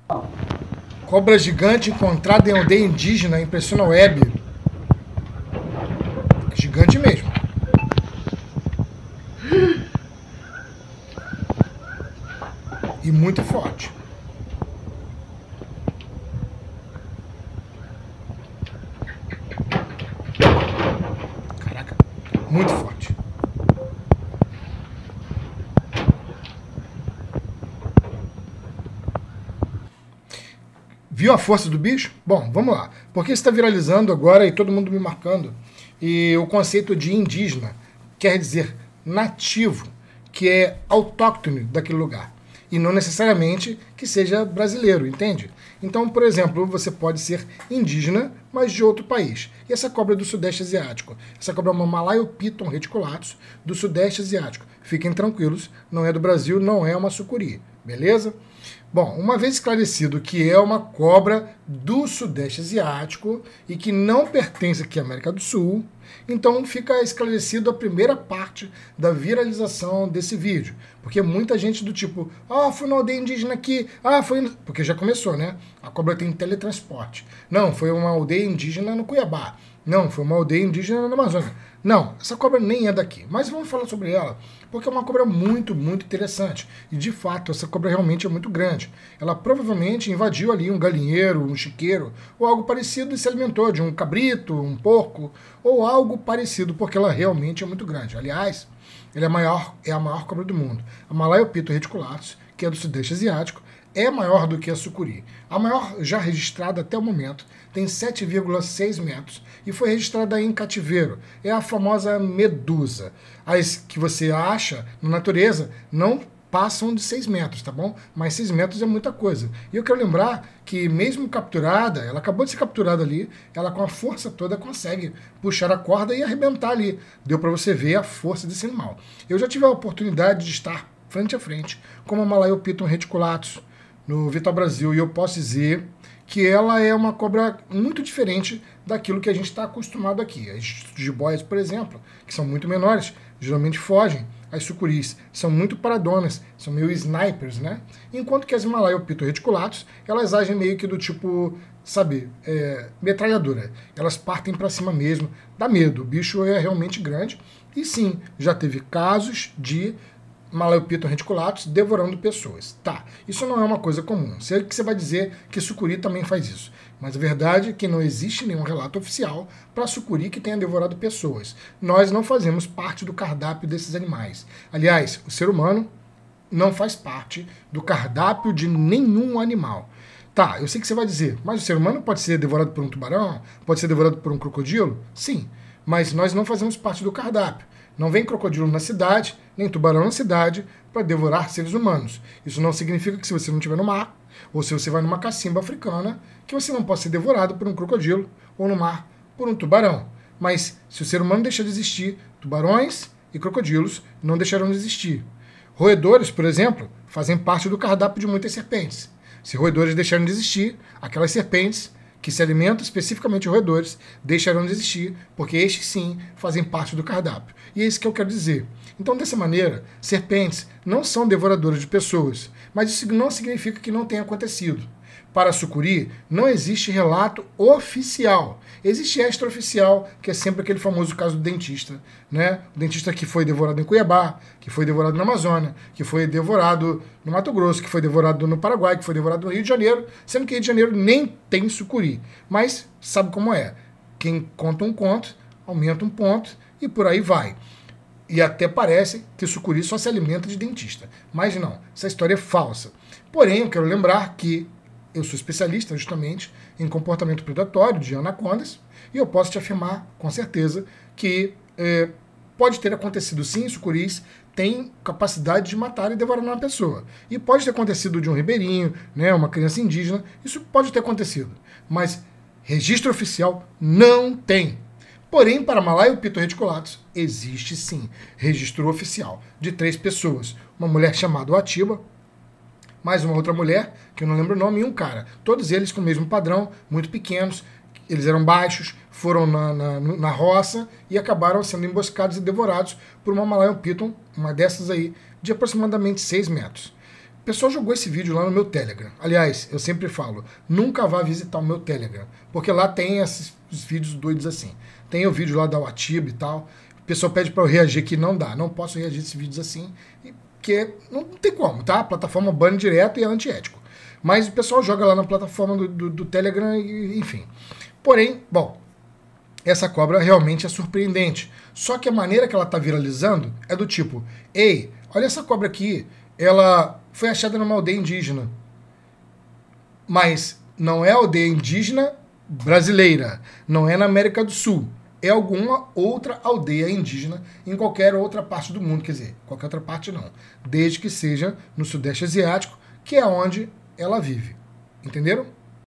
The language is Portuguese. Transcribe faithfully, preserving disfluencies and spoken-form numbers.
Cobra gigante encontrada em aldeia indígena impressiona a web. Gigante mesmo. E muito forte. Caraca, muito forte. Viu a força do bicho? Bom, vamos lá. Porque está viralizando agora e todo mundo me marcando. E o conceito de indígena quer dizer nativo, que é autóctone daquele lugar. E não necessariamente que seja brasileiro, entende? Então, por exemplo, você pode ser indígena, mas de outro país. E essa cobra é do Sudeste Asiático. Essa cobra é uma Malayo Piton reticulatus do Sudeste Asiático. Fiquem tranquilos, não é do Brasil, não é uma sucuri, beleza? Bom, uma vez esclarecido que é uma cobra do Sudeste Asiático e que não pertence aqui à América do Sul, então fica esclarecido a primeira parte da viralização desse vídeo. Porque muita gente do tipo, ah, fui na aldeia indígena aqui, ah, foi... Porque já começou, né? A cobra tem teletransporte. Não, foi uma aldeia indígena no Cuiabá. Não, foi uma aldeia indígena na Amazônia. Não, essa cobra nem é daqui. Mas vamos falar sobre ela, porque é uma cobra muito, muito interessante. E, de fato, essa cobra realmente é muito grande. Ela provavelmente invadiu ali um galinheiro, um chiqueiro, ou algo parecido e se alimentou de um cabrito, um porco, ou algo parecido, porque ela realmente é muito grande. Aliás, ela é a maior, é a maior cobra do mundo. A Malayo Piton reticulatus, que é do Sudeste Asiático, é maior do que a sucuri. A maior já registrada até o momento tem sete vírgula seis metros e foi registrada em cativeiro. É a famosa medusa. As que você acha na natureza não passam de seis metros, tá bom? Mas seis metros é muita coisa. E eu quero lembrar que mesmo capturada, ela acabou de ser capturada ali, ela com a força toda consegue puxar a corda e arrebentar ali. Deu para você ver a força desse animal. Eu já tive a oportunidade de estar frente a frente com a Malayo Piton reticulatus no Vital Brasil, e eu posso dizer que ela é uma cobra muito diferente daquilo que a gente está acostumado aqui. As jiboias, por exemplo, que são muito menores, geralmente fogem. As sucuris são muito paradonas, são meio snipers, né? Enquanto que as Malayo Piton reticulatus, elas agem meio que do tipo, sabe, é, metralhadora. Elas partem para cima mesmo, dá medo. O bicho é realmente grande. E sim, já teve casos de Malayo Piton reticulatus devorando pessoas. Tá, isso não é uma coisa comum. Sei que você vai dizer que sucuri também faz isso. Mas a verdade é que não existe nenhum relato oficial para sucuri que tenha devorado pessoas. Nós não fazemos parte do cardápio desses animais. Aliás, o ser humano não faz parte do cardápio de nenhum animal. Tá, eu sei que você vai dizer, mas o ser humano pode ser devorado por um tubarão? Pode ser devorado por um crocodilo? Sim, mas nós não fazemos parte do cardápio. Não vem crocodilo na cidade, nem tubarão na cidade, para devorar seres humanos. Isso não significa que se você não estiver no mar, ou se você vai numa cacimba africana, que você não possa ser devorado por um crocodilo, ou no mar por um tubarão. Mas se o ser humano deixar de existir, tubarões e crocodilos não deixarão de existir. Roedores, por exemplo, fazem parte do cardápio de muitas serpentes. Se roedores deixarem de existir, aquelas serpentes que se alimentam especificamente de roedores, deixarão de existir, porque estes sim fazem parte do cardápio. E é isso que eu quero dizer. Então, dessa maneira, serpentes não são devoradoras de pessoas, mas isso não significa que não tenha acontecido. Para a sucuri, não existe relato oficial. Existe extraoficial, que é sempre aquele famoso caso do dentista, né? O dentista que foi devorado em Cuiabá, que foi devorado na Amazônia, que foi devorado no Mato Grosso, que foi devorado no Paraguai, que foi devorado no Rio de Janeiro, sendo que Rio de Janeiro nem tem sucuri. Mas sabe como é? Quem conta um conto, aumenta um ponto e por aí vai. E até parece que o sucuri só se alimenta de dentista. Mas não, essa história é falsa. Porém, eu quero lembrar que eu sou especialista justamente em comportamento predatório de anacondas e eu posso te afirmar com certeza que é, pode ter acontecido sim, sucuris têm capacidade de matar e devorar uma pessoa. E pode ter acontecido de um ribeirinho, né, uma criança indígena, isso pode ter acontecido. Mas registro oficial não tem. Porém, para Malayo Piton reticulatus, existe sim registro oficial de três pessoas. Uma mulher chamada Atiba, mais uma outra mulher, que eu não lembro o nome, e um cara. Todos eles com o mesmo padrão, muito pequenos, eles eram baixos, foram na, na, na roça e acabaram sendo emboscados e devorados por uma Malayo Piton, uma dessas aí, de aproximadamente seis metros. pessoal jogou esse vídeo lá no meu Telegram. Aliás, eu sempre falo, nunca vá visitar o meu Telegram, porque lá tem esses vídeos doidos assim. Tem o vídeo lá da Watiba e tal. O pessoal pede para eu reagir que não dá, não posso reagir a esses vídeos assim, porque não tem como, tá? A plataforma bane direto e é antiético. Mas o pessoal joga lá na plataforma do, do, do Telegram, e, enfim. Porém, bom, essa cobra realmente é surpreendente. Só que a maneira que ela está viralizando é do tipo, ei, olha essa cobra aqui, ela foi achada numa aldeia indígena. Mas não é aldeia indígena brasileira, não é na América do Sul. É alguma outra aldeia indígena em qualquer outra parte do mundo. Quer dizer, qualquer outra parte não. Desde que seja no Sudeste Asiático, que é onde ela vive. Entenderam?